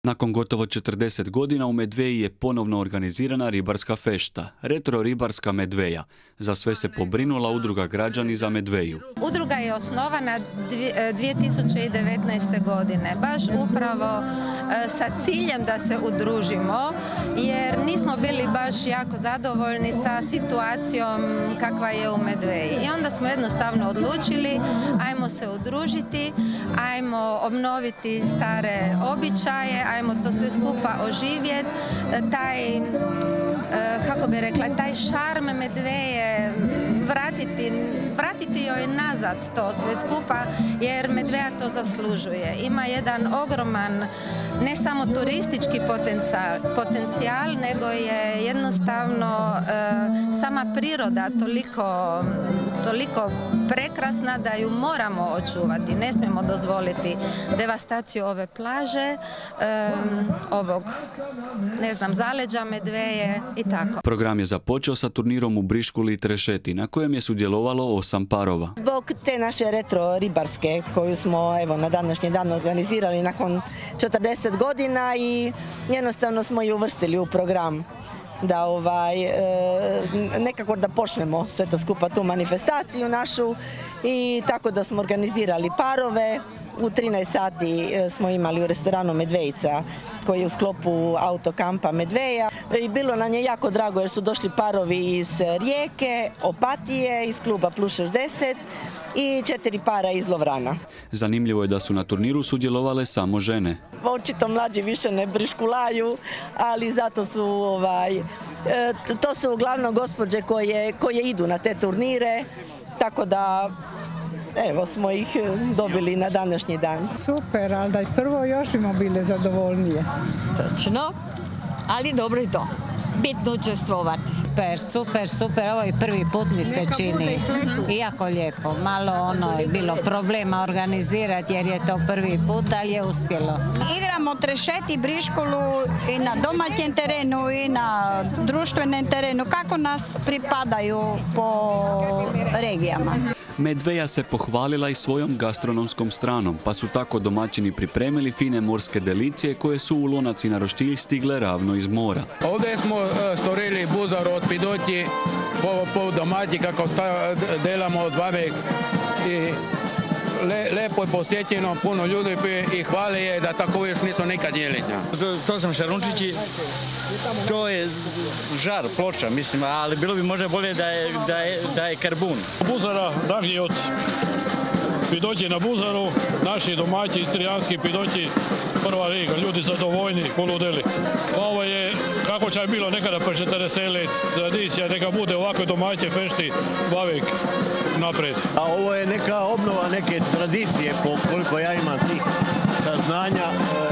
Nakon gotovo 40 godina u Medveji je ponovno organizirana ribarska fešta, Retro ribarska Medveja. Za sve se pobrinula udruga Građani za Medveju. Udruga je osnovana 2019. godine, baš upravo sa ciljem da se udružimo, jer nismo bili baš jako zadovoljni sa situacijom kakva je u Medveji. I onda smo jednostavno odlučili, ajmo se udružiti, ajmo obnoviti stare običaje, ajmo to sve skupa oživjeti, taj šarm Medveje, vratiti joj nazad to sve skupa, jer Medveja to zaslužuje. Ima jedan ogroman, ne samo turistički potencijal, nego je jednostavno sama priroda toliko prekrasna da ju moramo očuvati. Ne smijemo dozvoliti devastaciju ove plaže, ovog, zaleđa Medveje i tako. Program je započeo sa turnirom u Briškuli i Trešeti, na kojem je sudjelovalo 8 parova. Zbog te naše retro ribarske koju smo na današnji dan organizirali nakon 40 godina i jednostavno smo ju uvrstili u program da nekako da počnemo sve to skupa, tu manifestaciju našu, i tako da smo organizirali parove. U 13 sati smo imali u restoranu Medvejica koji je u sklopu autokampa Medveja i bilo nam je jako drago jer su došli parovi iz Rijeke, Opatije, iz kluba Plus 60 i 4 para iz Lovrana. Zanimljivo je da su na turniru sudjelovale samo žene. Očito mlađi više ne briškulaju, ali zato su to su uglavnom gospođe koje idu na te turnire, tako da evo smo ih dobili na današnji dan. Super, ali da je prvo još bimo bile zadovoljnije. Točno, ali dobro je to. Bitno učestvovati. Super, ovo je prvi put mi se čini. Jako lijepo, malo je bilo problema organizirati jer je to prvi put, ali je uspjelo. Igramo Trešeti, Briškulu i na domaćem terenu i na društvenom terenu, kako nas pripadaju po regijama. Medveja se pohvalila i svojom gastronomskom stranom, pa su tako domaćini pripremili fine morske delicije koje su u lonac i na roštilj stigle ravno iz mora. Ovdje smo stvorili buzar od pidoći po domaći kako delamo od babek i lepo je posjećeno, puno ljudi i hvale je da tako još nisu nikad jeli. To sam šarunčići, to je žar, ploča, mislim, ali bilo bi možda bolje da je karbun. Buzara, dakle od pidoći na buzaru, naši domaći, istrijanski pidoći, prva liga, ljudi zadovoljni, poludeli. Ovo je, kako će bilo nekada pa 40 tradicija, neka bude ovakve domaće fešti bavik napred. A ovo je neka obnova neke tradicije, po koliko ja imam tih saznanja.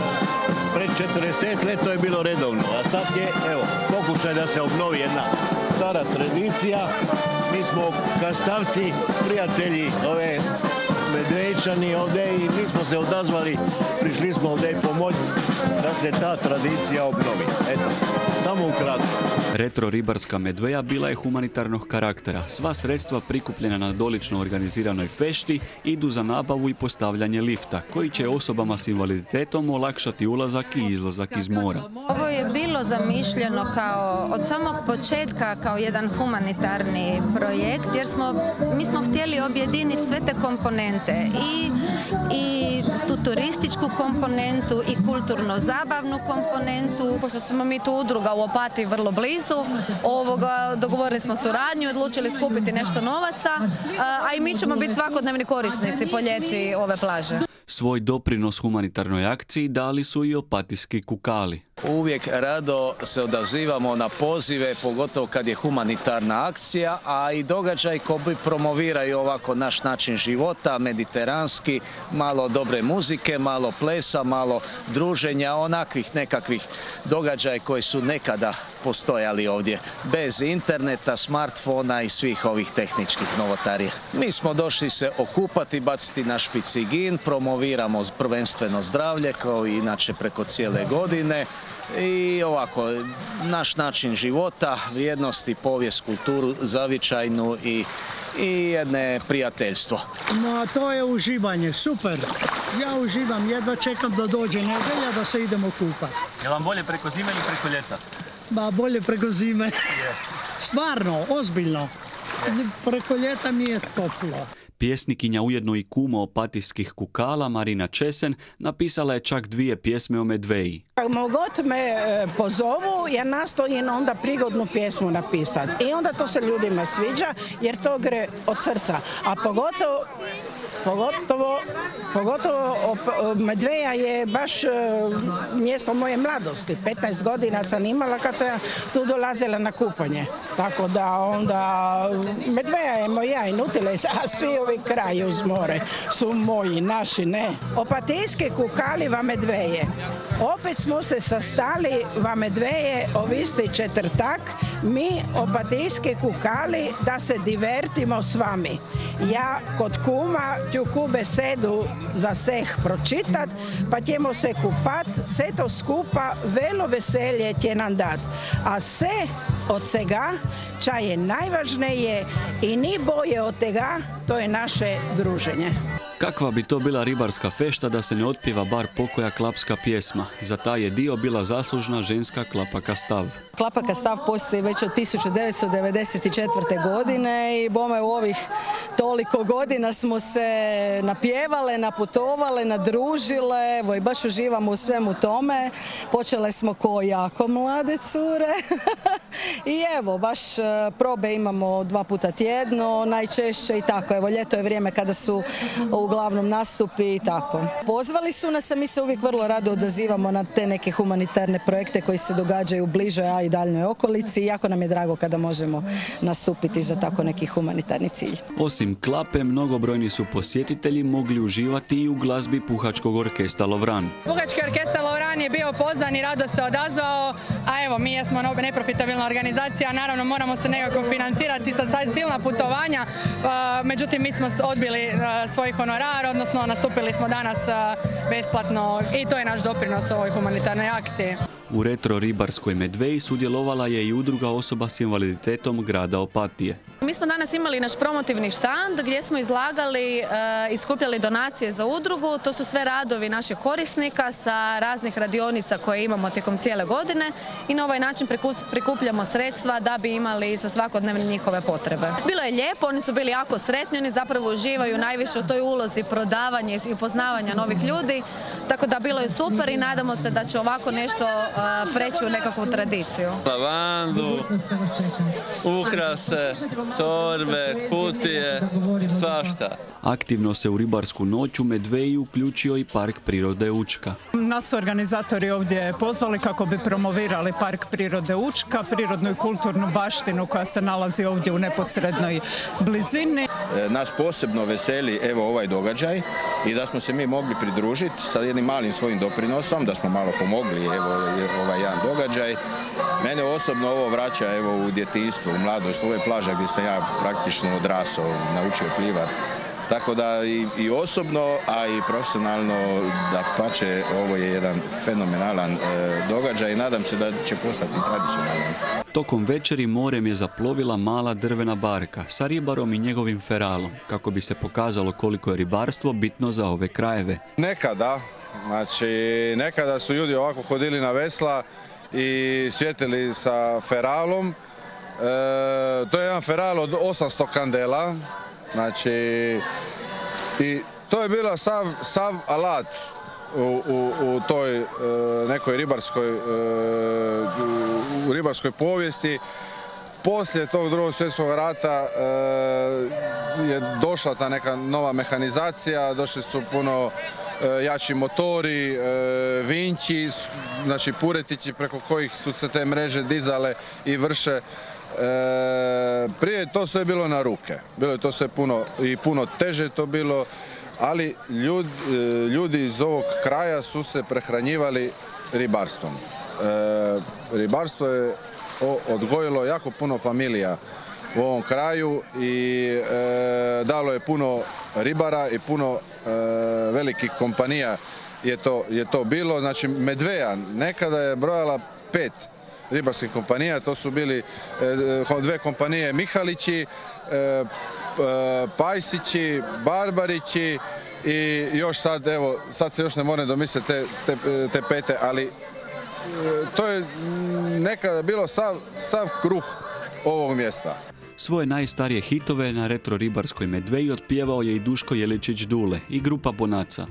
Pred 40 let to je bilo redovno, a sad je, pokušaj da se obnovi jedna stara tradicija. Mi smo kastavci, prijatelji ove Medvejčani ovdje i mi smo se odazvali, prišli smo ovdje pomoći da se ta tradicija obnovi. Eto, samo ukratko. Retro ribarska Medveja bila je humanitarnog karaktera. Sva sredstva prikupljena na dolično organiziranoj fešti idu za nabavu i postavljanje lifta, koji će osobama s invaliditetom olakšati ulazak i izlazak iz mora. Ovo je bilo zamišljeno od samog početka kao jedan humanitarni projekt, jer mi smo htjeli objediniti sve te komponente i tu turističku komponentu i kulturno-zabavnu komponentu. Pošto smo mi tu udruga u Opatiji vrlo blizu, dogovorili smo suradnju i odlučili skupiti nešto novaca, a i mi ćemo biti svakodnevni korisnici po ljeti ove plaže. Svoj doprinos humanitarnoj akciji dali su i opatijski kukali. Uvijek rado se odazivamo na pozive, pogotovo kad je humanitarna akcija, a i događaj koji promoviraju ovako naš način života, mediteranski, malo dobre muzike, malo plesa, malo druženja, onakvih nekakvih događaja koji su nekada postojali ovdje, bez interneta, smartfona i svih ovih tehničkih novotarija. Mi smo došli se okupati, baciti naš picigin, promoviramo prvenstveno zdravlje, kao i inače preko cijele godine. I ovako, naš način života, vrijednosti, povijest, kulturu, zavičajnu i jedne prijateljstvo. No, to je uživanje, super. Ja uživam, jedva čekam da dođe nedjelja da se idemo kupati. Je vam bolje preko zime ili preko ljeta? Ba, bolje preko zime. Stvarno, ozbiljno. Preko ljeta mi je toplo. Pjesnikinja, ujedno i kuma opatijskih kukala, Marina Česen, napisala je čak 2 pjesme o Medveji. God me pozovu, ja nastojim onda prigodnu pjesmu napisati. I onda to se ljudima sviđa, jer to gre od srca. A pogotovo Medveja je baš mjesto moje mladosti. 15 godina sam imala kad sam tu dolazila na kupanje. Tako da onda Medveja je moja i Nutiles, a svi ovi kraji uz more su moji, naši ne. Opatijske kukali va Medveje. Opet smo se sastali va Medveje ovisti četvrtak, mi opatijske kukali da se divertimo s vami. Ja kod kuma ću ku besedu za seh pročitat, pa ćemo se kupat, sve to skupa velo veselje će nam dat. A sve od svega, ča je najvažnije i ni boje od tega, to je naše druženje. Kakva bi to bila ribarska fešta da se ne otpjeva bar pokoja klapska pjesma? Za taj je dio bila zaslužna ženska Klapaka Stav. Klapaka Stav postoji već od 1994. godine i bome u ovih toliko godina smo se napjevale, naputovale, nadružile, evo i baš uživamo u svemu tome. Počele smo ko jako mlade cure i evo, baš probe imamo 2 puta tjedno, najčešće i tako. Evo, ljeto je vrijeme kada su uglavnom nastupi i tako. Pozvali su nas, a mi se uvijek vrlo rado odazivamo na te neke humanitarne projekte koji se događaju u bližoj, a i daljnjoj okolici i jako nam je drago kada možemo nastupiti za tako neki humanitarni cilj. Osim klape, mnogobrojni su posjetitelji mogli uživati i u glazbi Puhačkog orkestra Lovran. Puhački orkestar Lovran je bio pozvan i rado se odazvao, a evo mi smo neprofitabilna organizacija, naravno moramo se nekako financirati sa silna putovanja, međutim mi smo odbili svoj honorar, odnosno nastupili smo danas besplatno i to je naš doprinos ovoj humanitarnoj akciji. U retro ribarskoj Medveji sudjelovala je i udruga osoba s invaliditetom grada Opatije. Mi smo danas imali naš promotivni štand gdje smo izlagali i skupljali donacije za udrugu. To su sve radovi naših korisnika sa raznih radionica koje imamo tijekom cijele godine i na ovaj način prikupljamo sredstva da bi imali za svakodnevne njihove potrebe. Bilo je lijepo, oni su bili jako sretni, oni zapravo uživaju najviše u toj ulozi prodavanja i upoznavanja novih ljudi, tako da bilo je super i nadamo se da će ovako nešto preći u nekakvu tradiciju. Lavandu, ukrase, torbe, kutije, svašta. Aktivno se u ribarsku noć u Medveji uključio i Park prirode Učka. Nas su organizatori ovdje pozvali kako bi promovirali Park prirode Učka, prirodnu i kulturnu baštinu koja se nalazi ovdje u neposrednoj blizini. Nas posebno veseli evo ovaj događaj i da smo se mi mogli pridružiti sa jednim malim svojim doprinosom, da smo malo pomogli evo ovaj jedan događaj. Mene osobno ovo vraća evo u djetinjstvo, u mladost, ovo je plaža gdje sam ja praktično odrasao, naučio plivati. Tako da i osobno, a i profesionalno, dapače, ovo je jedan fenomenalan događaj i nadam se da će postati tradicionalan. Tokom večeri morem je zaplovila mala drvena barka sa ribarom i njegovim feralom, kako bi se pokazalo koliko je ribarstvo bitno za ove krajeve. Nekada su ljudi ovako hodili na vesla i svjetili sa feralom. To je jedan feral od 800 kandela. Znači, i to je bila sav alat u toj nekoj ribarskoj povijesti. Poslije tog Drugog svjetskog rata je došla ta neka nova mehanizacija, došli su puno jači motori, vinći, znači puretići preko kojih su se te mreže dizale i vrše. Prije to sve bilo na ruke, bilo je to sve puno teže to bilo, ali ljudi iz ovog kraja su se prehranjivali ribarstvom. Ribarstvo je odgojilo jako puno familija u ovom kraju i dalo je puno ribara i puno velikih kompanija je to bilo. Znači Medveja nekada je brojala 5 ribarskih kompanija, to su bili 2 kompanije Mihalići, Pajsići, Barbarići i još sad, evo, sad se još ne moram domisliti te pete, ali to je nekada bilo sav kruh ovog mjesta. Svoje najstarije hitove na retro ribarskoj Medveji otpjevao je i Duško Jeličić Dule i grupa Bonaca.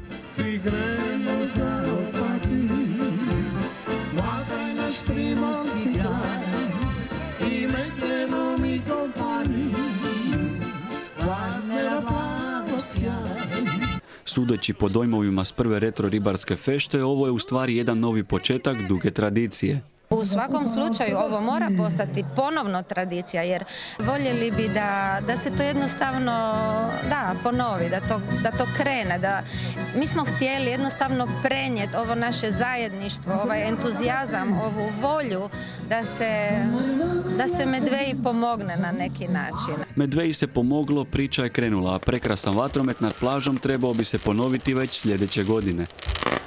Sudeći po dojmovima s prve retro ribarske fešte, ovo je u stvari jedan novi početak duge tradicije. U svakom slučaju ovo mora postati ponovno tradicija, jer voljeli bi da se to jednostavno ponovi, da to krene. Mi smo htjeli jednostavno prenijeti ovo naše zajedništvo, ovaj entuzijazam, ovu volju da se Medveji pomogne na neki način. Medveji se pomoglo, priča je krenula, a prekrasan vatromet nad plažom trebao bi se ponoviti već sljedeće godine.